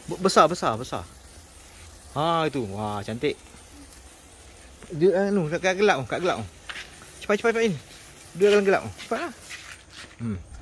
Besar, besar, besar. Ha, itu. Wah, cantik. Dia kat gelap, kat gelap. Cepat, cepat, cepat ini. Dia dalam gelap. Cepatlah.